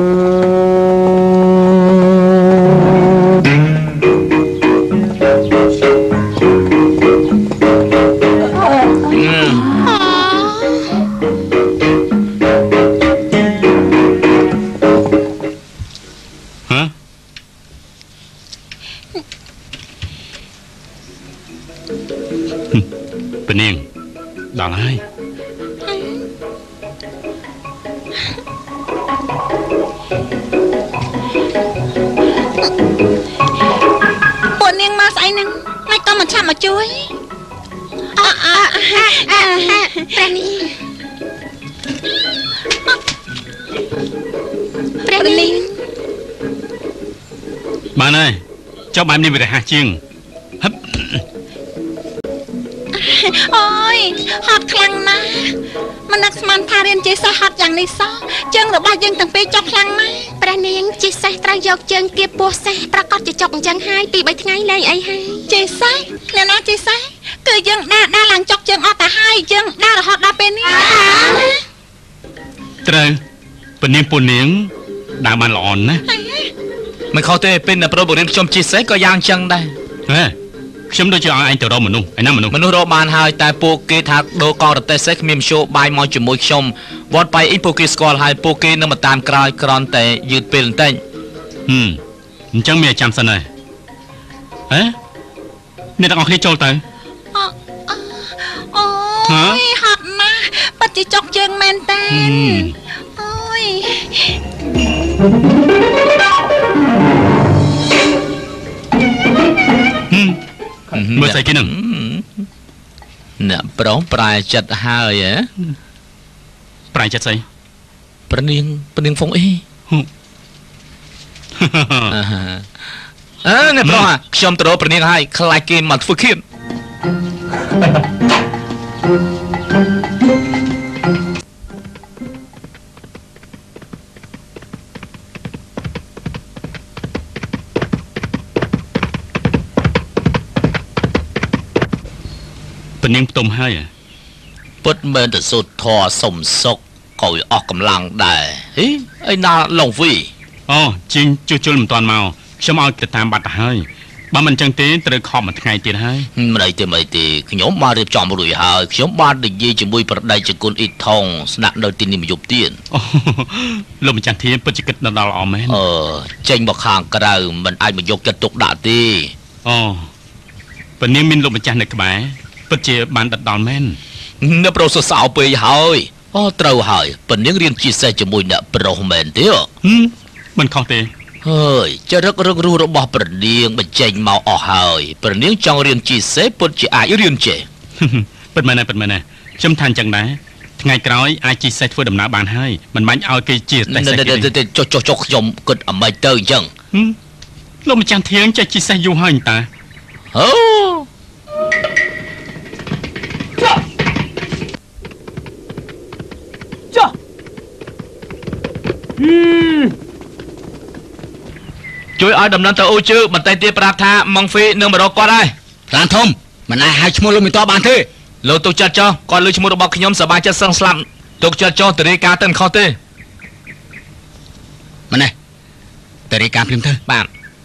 ពនាងដល់ហើយពួកនាងមកស្អីហ្នឹងមិនក៏មិនឆាប់មកជួយព្រះនាងបានហើយចុះបែបនេះវារហ័សជាងអូយហត់ខ្លាំងណាស់មិននឹកស្មានថារៀនជិះសេះហត់យ៉ាងនេះសោះជើងរបស់យើងទាំងពីរចុះខ្លាំងណាស់ព្រះនាងជិះសេះត្រូវយកជើងគៀបពោះសេះប្រកាសជាចុកអញ្ចឹងហើយពី3ថ្ងៃលែងអីហើយជិះសេះអ្នកណាជិះសេះគឺយើងដើរឡើងចុកជើងអត់ទៅហើយយើងដើររហូតដល់ពេលនេះត្រូវពនាងពូនាងដើរបានល្អណាស់មិនខុសទេពេលអ្នកប្រុសបង្រៀនខ្ញុំជិះសេះក៏យ៉ាងចឹងដែរខ្ញុំដូចជាឲ្យឯងទៅរកមនុស្សឯណាមនុស្សរកបានហើយតែពួកគេថាដូរកងរទេះសេះគ្មានមធ្យោបាយមកជាមួយខ្ញុំវត្តបាយអ៊ីពួកគេស្គាល់ហើយពួកគេនឹងមកតាមក្រោយក្រន់តែយឺតពេលបន្តិចអញ្ចឹងមានចាំសិនហើយអ្នកទាំងអស់គ្នាចូលទៅអូយហត់ណាស់ពិតជាចុកជើងមែនតើអូយមើលស្អីគេនឹងអ្នកប្រុសប្រែចិត្តហើយហ៎ប្រែចិត្តស្អីប្រនាងហ្វុងអីអ្នកប្រុសខ្ញុំទៅរកប្រនាងហើយខ្លាចគេមកធ្វើឃាតប្រនាងផ្ទុំហើយពុតមែនទៅសូត្រធរសុំសុកក៏វាអស់កម្លាំងដែរហីអីណាឡុងវីអូជីងជួសជុលមិនទាន់មកខ្ញុំឲ្យទៅតាមបាត់ទៅហើយបើមិនចឹងទេត្រូវខំមួយថ្ងៃទៀតហើយមិនអីទេខ្ញុំបានរៀបចំរួចហើយខ្ញុំបាននិយាយជាមួយប្រដេជគុណអ៊ីថងស្នាក់នៅទីនេះមួយយប់ទៀតអូលោកម្ចាស់ធានពិតជាគិតដល់ល្អមែនចេញមកខាងក្រៅមិនអាចមកយកចិត្តទុកដាក់ទេអូប៉នាងមានលោកម្ចាស់នៅក្បែរពិតជាបានដិតដល់មែនអ្នកប្រុសសោពេកហើយត្រូវហើយប៉នាងរៀនជាសេះជាមួយអ្នកប្រុសមែនទេមិនខុសទេហើយចរិតរឹករស់របស់ប្រនាងបញ្ចេញមកអស់ហើយប្រនាងចង់រៀនជាសេះពិតជាអាចរៀនចេះពិតមែនខ្ញុំថាអញ្ចឹងដែរថ្ងៃក្រោយអាចជិះសេះធ្វើដំណើរបានហើយមិនបាញ់ឲ្យគេជាតែសេះទេចុះខ្ញុំគិតអ្មេចទៅអញ្ចឹងលោកម្ចាស់ធាងចេះជិះសេះយូរហើយតាអូជួយឲ្យដំណឹងទៅអូជើបន្តិចទៀតប្រាប់ថាម៉ងហ្វីនឹងមករកគាត់ហើយប្រានធំមិនអាចហៅឈ្មោះលោកមិនតបបានទេលោកទុកចិត្តចោះគាត់លើឈ្មោះរបស់ខ្ញុំសប្បាយចិត្តសឹងស្លាប់ទុកចិត្តចោះតរីការទៅមិនខុសទេម៉ណែតរីការភ្លាមទៅបាទ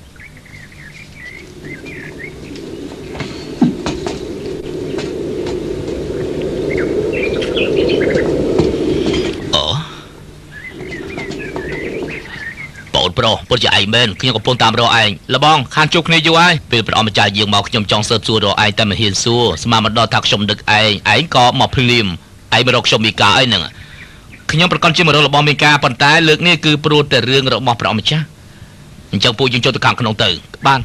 ប្រុសពុតជាឯងមែនខ្ញុំកំពុងតាមរកឯងលបងខានជួបគ្នាយូរហើយពេលព្រះអង្គម្ចាស់យើងមកខ្ញុំចង់សើបសួររកឯងតែមិនហ៊ានសួរស្មានមកដល់ថាខ្ញុំដឹកឯងក៏មកភ្លាមឯងមករកខ្ញុំមីកាអីហ្នឹងខ្ញុំប្រកាសជាមករករបស់មីកាប៉ុន្តែលើកនេះគឺព្រោះតែរឿងរបស់ព្រះអង្គម្ចាស់អញ្ចឹងពួកយើងចូលទៅខាងក្នុងទៅបាន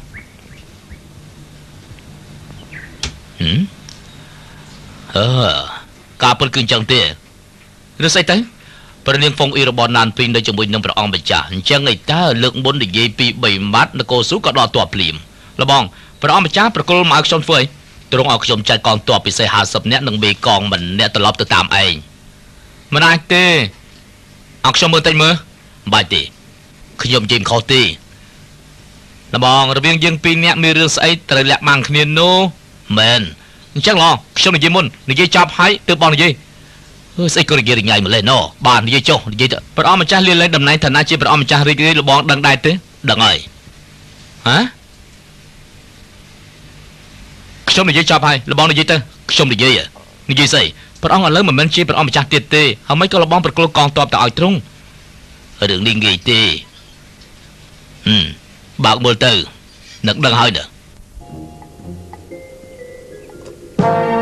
ការពិតគឺអញ្ចឹងទេឬស្អីទៅព្រះនាងហ្វុងអ៊ីរបស់ណានពីងនៅជាមួយនឹងព្រះអង្គម្ចាស់អញ្ចឹងឯតើលើកមុននិយាយពី3ម៉ាត់នគរស៊ូក៏ដល់ទ័ពភ្លាមលបងព្រះអង្គម្ចាស់ប្រគល់មកឲ្យខ្ញុំធ្វើអីទ្រង់ឲ្យខ្ញុំចាត់កងទ័ពពិសេស50នាក់និងមេកងម្នាក់ត្រឡប់ទៅតាមឯងមិនអាចទេឲ្យខ្ញុំមើលតិចមើលមិនបាច់ទេខ្ញុំនិយាយមិនខុសទេលបងរវាងយើង2នាក់មានរឿងស្អីត្រូវលាក់បាំងគ្នានោះមែនអញ្ចឹងឡងខ្ញុំនិយាយមុននិយាយចប់ហើយទើបបងនិយាយស្អីក៏និយាយរញ៉ៃម្លេះណបាននិយាយចុះនិយាយទៅព្រះអង្គម្ចាស់លាលែងតំណែងឋានៈជាព្រះអង្គម្ចាស់រាជលបងដឹងដែរទេដឹងហើយហ៎ខ្ញុំនិយាយចប់ហើយលបងនិយាយទៅខ្ញុំនិយាយស្អីព្រះអង្គឥឡូវមិនមែនជាព្រះអង្គម្ចាស់ទៀតទេហើយមិនក៏លបងប្រគល់កងទ័ពទៅឲ្យទ្រង់រឿងនេះងាយទេបើកមើលទៅនឹកដឹងហើយណា